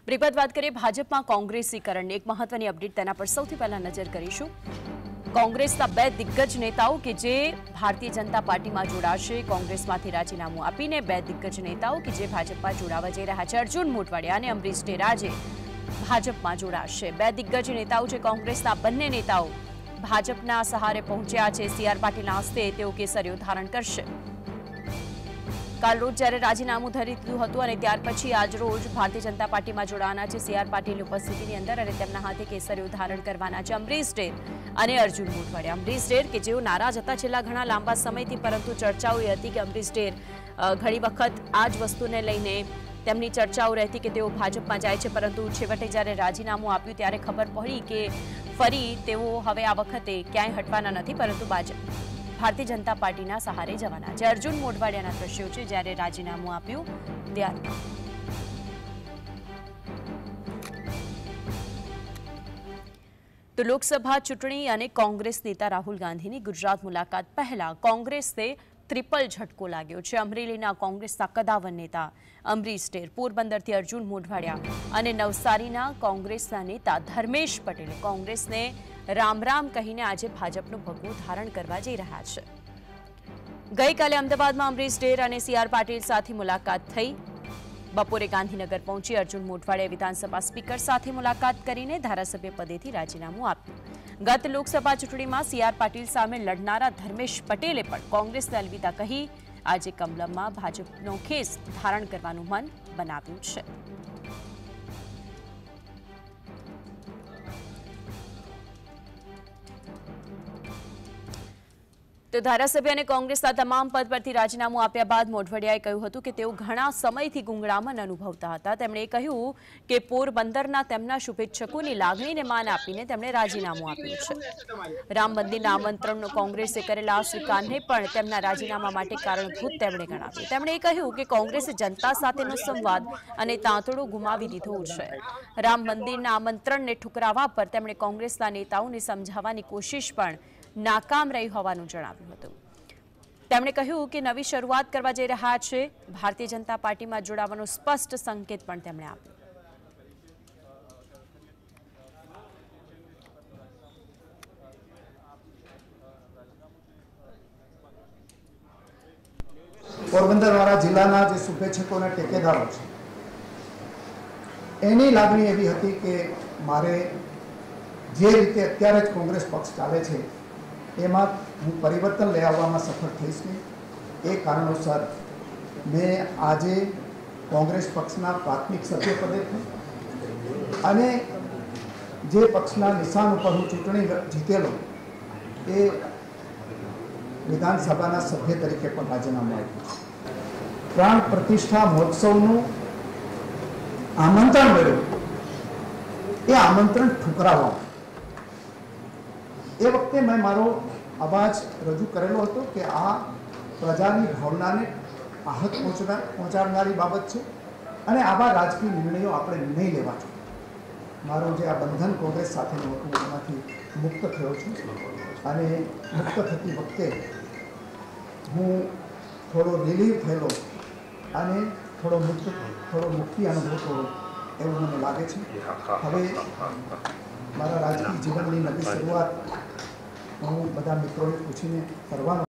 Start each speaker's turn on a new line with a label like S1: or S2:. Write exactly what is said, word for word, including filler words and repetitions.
S1: વિગત વાત કરીએ ભાજપમાં કોંગ્રેસીકરણની એક મહત્વની અપડેટ તેના પર સૌથી પહેલા નજર કરીશું। કોંગ્રેસના બે દિગ્ગજ નેતાઓ કે જે ભારતીય જનતા પાર્ટીમાં જોડાશે, કોંગ્રેસમાંથી રાજીનામું આપીને બે દિગ્ગજ નેતાઓ કે જે ભાજપમાં જોડાવા જઈ રહ્યા છે, અર્જુન મોઢવાડિયા અને અમરીશ ડેરાજે ભાજપમાં જોડાશે। બે દિગ્ગજ નેતાઓ છે કોંગ્રેસના બંને નેતાઓ ભાજપના સહારે પહોંચ્યા છે। સી આર પાટીલના હસ્તે તેઓ કેસરીઓ ધારણ કરશે। કાલ રોજ જ્યારે રાજીનામું ધરી દીધું હતું અને ત્યાર પછી આજ રોજ ભારતીય જનતા પાર્ટીમાં જોડાવાના છે સી આર પાટીલની ઉપસ્થિતિની અંદર અને તેમના હાથે કેસરીઓ ધારણ કરવાના છે અમરીશ ડેર અને અર્જુન મોઢવાડિયા। અમરીશ ડેર કે જેઓ નારાજ હતા છેલ્લા ઘણા લાંબા સમયથી, પરંતુ ચર્ચાઓ એ હતી કે અમરીશ ડેર ઘણી વખત આ જ વસ્તુને લઈને તેમની ચર્ચાઓ રહેતી કે તેઓ ભાજપમાં જાય છે, પરંતુ છેવટે જ્યારે રાજીનામું આપ્યું ત્યારે ખબર પડી કે ફરી તેઓ હવે આ વખતે ક્યાંય હટવાના નથી, પરંતુ ભાજપ ભારતીય જનતા પાર્ટીના સહારે જવાના છે। અર્જુન મોઢવાડિયાના દ્રશ્યો છે જ્યારે રાજીનામું આપ્યું ત્યારે। તો લોકસભા ચૂંટણી અને કોંગ્રેસ નેતા રાહુલ ગાંધીની ગુજરાત મુલાકાત પહેલા કોંગ્રેસને ટ્રિપલ ઝટકો લાગ્યો છે। અમરેલીના કોંગ્રેસના કદાવર નેતા અમરીશ ડેર, પોરબંદરથી અર્જુન મોઢવાડિયા અને નવસારીના કોંગ્રેસના નેતા ધર્મેશ પટેલે કોંગ્રેસને રામ રામ કહીને આજે ભાજપનું ભગવું ધારણ કરવા જઈ રહ્યા છે। ગઈકાલે અમદાવાદમાં અમરીશ ડેર અને સી આર પાટીલ સાથે મુલાકાત થઈ। બપોરે ગાંધીનગર પહોંચી અર્જુન મોઢવાડિયાએ વિધાનસભા સ્પીકર સાથે મુલાકાત કરીને ધારાસભ્ય પદેથી રાજીનામું આપ્યું। ગત લોકસભા ચૂંટણીમાં સી આર પાટીલ સામે લડનારા ધર્મેશ પટેલે પણ કોંગ્રેસને અલવિદા કહી આજે કમલમમાં ભાજપનો ખેસ ધારણ કરવાનું મન બનાવ્યું છે। તો ધારાસભ્ય અને કોંગ્રેસના તમામ પદ પરથી રાજીનામું આપ્યા બાદ મોઢવાડિયાએ કહ્યું હતું કે તેઓ ઘણા સમયથી ગુંગળામણ અનુભવતા હતા। તેમણે કહ્યું કે પોરબંદરના તેમના શુભેચ્છકોની લાગણીને માન આપીને તેમણે રાજીનામું આપ્યું છે। રામ મંદિરના આમંત્રણનો કોંગ્રેસે કરેલા સ્વીકારને પણ તેમના રાજીનામા માટે કારણભૂત તેમણે ગણાવ્યું। તેમણે કહ્યું કે કોંગ્રેસે જનતા સાથેનો સંવાદ અને તાંતડો ગુમાવી દીધો છે। રામ મંદિરના આમંત્રણને ઠુકરાવવા પર તેમણે કોંગ્રેસના નેતાઓને સમજાવવાની કોશિશ પણ નાકામ રહી હોવાનું જણાવ્યું હતું। તેમણે કહ્યું કે નવી શરૂઆત કરવા જઈ રહ્યા છે, ભારતીય જનતા પાર્ટીમાં જોડાવાનો સ્પષ્ટ સંકેત પણ તેમણે આપ્યો।
S2: પોરબંદરવાળા જિલ્લાના જે શુભેચ્છકો અને ટેકેદારો છે એની લાગણી એવી હતી કે મારે જે રીતે અત્યારે જ કોંગ્રેસ પક્ષ ચાલે છે એમાં હું પરિવર્તન લઈ આવવામાં સફળ થઈશ ને એ કારણોસર મેં આજે કોંગ્રેસ પક્ષના પ્રાથમિક સભ્ય પદેથી અને જે પક્ષના નિશાન ઉપર હું ચૂંટણી જીતેલો એ વિધાનસભાના સભ્ય તરીકે પણ રાજીનામું આપ્યું છે। પ્રાણ પ્રતિષ્ઠા મહોત્સવનું આમંત્રણ મળ્યું, એ આમંત્રણ ઠુકરાવવા એ વખતે મેં મારો અવાજ રજૂ કરેલો હતો કે આ પ્રજાની ભાવનાને આહત પહોંચનાર પહોંચાડનારી બાબત છે અને આવા રાજકીય નિર્ણયો આપણે નહીં લેવા જોઈએ। મારું જે આ બંધન કોંગ્રેસ સાથેનું હતું એમાંથી મુક્ત થયો છું અને મુક્ત થતી વખતે હું થોડો રિલીવ થયેલો અને થોડો મુક્ત થોડો મુક્તિ અનુભવતો એવું મને લાગે છે। હવે મારા રાજકીય જીવનની નવી શરૂઆત હું બધા મિત્રોને પૂછીને કરવાનો